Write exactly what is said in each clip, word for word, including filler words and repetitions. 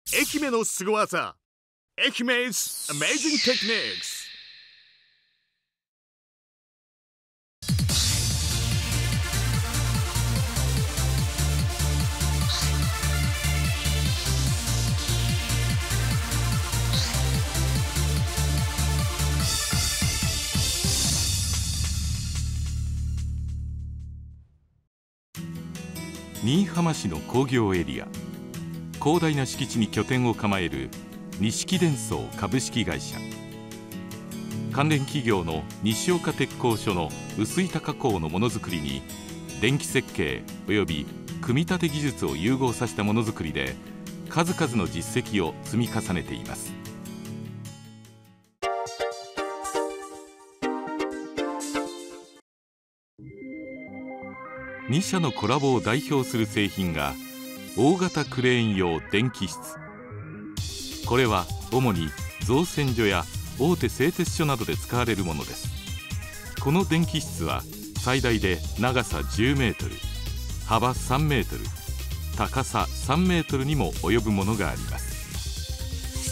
愛媛のすご技、愛媛 's Amazing Techniques。 新居浜市の工業エリア、広大な敷地に拠点を構える錦電装株式会社。関連企業の西岡鉄工所の薄板加工のものづくりに電気設計および組み立て技術を融合させたものづくりで数々の実績を積み重ねています。に社のコラボを代表する製品が大型クレーン用電気室。これは主に造船所や大手製鉄所などで使われるものです。この電気室は最大で長さじゅうメートル、幅さんメートル、高ささんメートルにも及ぶものがあります。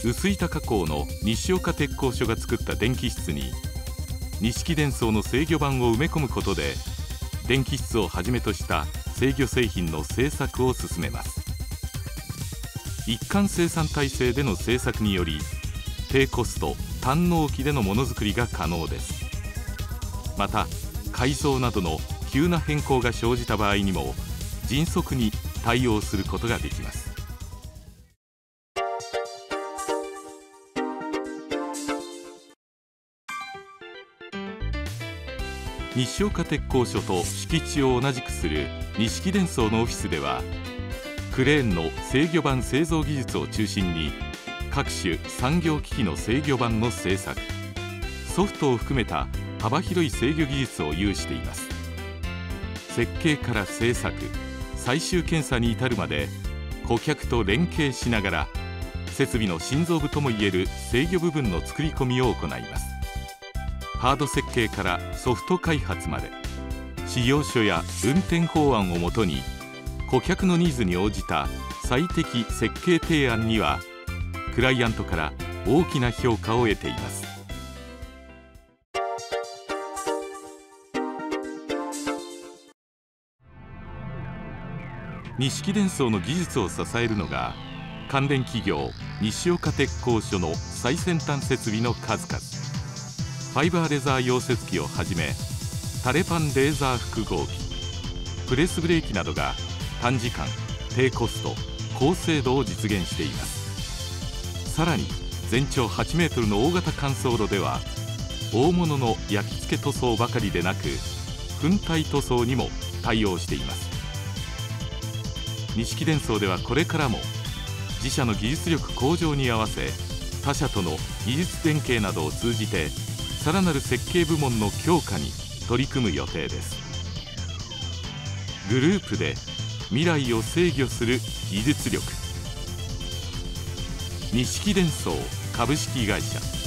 薄板加工の西岡鉄工所が作った電気室に錦電装の制御盤を埋め込むことで電気室をはじめとした制御製品の製作を進めます。一貫生産体制での製作により低コスト単納期でのものづくりが可能です。また改造などの急な変更が生じた場合にも迅速に対応することができます。西岡鉄工所と敷地を同じくする錦電装のオフィスではクレーンの制御盤製造技術を中心に各種産業機器の制御盤の製作、ソフトを含めた幅広い制御技術を有しています。設計から製作、最終検査に至るまで顧客と連携しながら設備の心臓部ともいえる制御部分の作り込みを行います。ハード設計からソフト開発まで仕様書や運転法案をもとに顧客のニーズに応じた最適設計提案にはクライアントから大きな評価を得ています。錦電装の技術を支えるのが関連企業西岡鉄工所の最先端設備の数々。ファイバーレザー溶接機をはじめタレパンレーザー複合機、プレスブレーキなどが短時間低コスト高精度を実現しています。さらに全長はちメートルの大型乾燥炉では大物の焼き付け塗装ばかりでなく粉体塗装にも対応しています。錦電装ではこれからも自社の技術力向上に合わせ他社との技術連携などを通じてさらなる設計部門の強化に取り組む予定です。グループで未来を制御する技術力、錦電装株式会社。